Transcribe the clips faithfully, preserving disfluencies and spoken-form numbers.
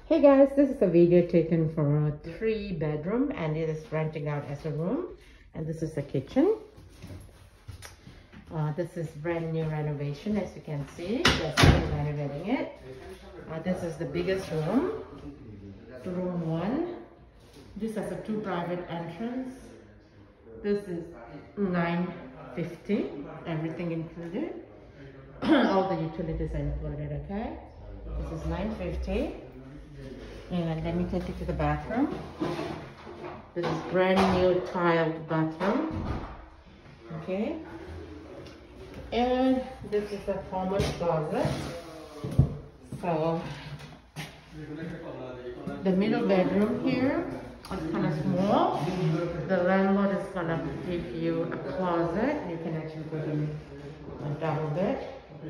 Hey guys, this is a video taken from a three bedroom and it is renting out as a room. And this is the kitchen. Uh, this is brand new renovation, as you can see. They're still renovating it. Uh, this is the biggest room, room one. This has a two private entrance. This is nine fifty, everything included. All the utilities are included, okay? This is nine fifty. And let me take you to the bathroom. This is brand new tiled bathroom. Okay. And this is a common closet. So the middle bedroom here is kind of small. The landlord is gonna give you a closet. You can actually put in a double bed.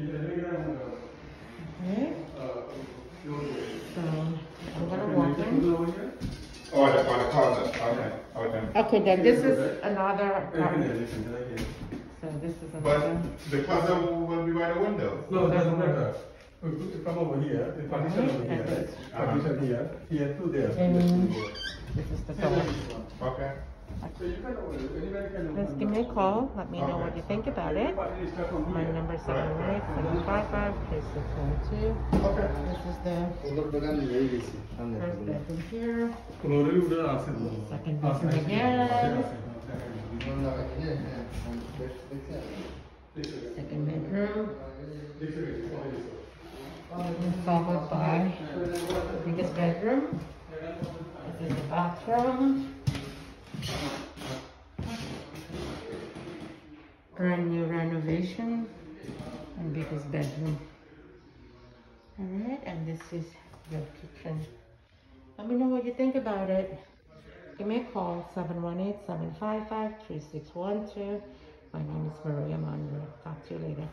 Okay. So I'm gonna walk in. Oh, the, oh, the closet. Okay. Okay. Okay, then this is another apartment. So this is another. But the closet will, will be by the window. No, it doesn't matter. Come over here. The partition over here. Partition here. Here, two there. And this is the door. Okay. So you can order. Anybody can order. Just give me a call. Let me know what you think about it. My number is seven one eight, seven five five, three six one two. Okay. This is the first bedroom here. Second bedroom again. Second bedroom. Followed by the biggest bedroom. This is the bathroom. Brand new renovation and biggest bedroom. Alright, and this is your kitchen. Let me know what you think about it. Give me a call, seven one eight, seven five five, three six one two. My name is Maria Monroe. Talk to you later.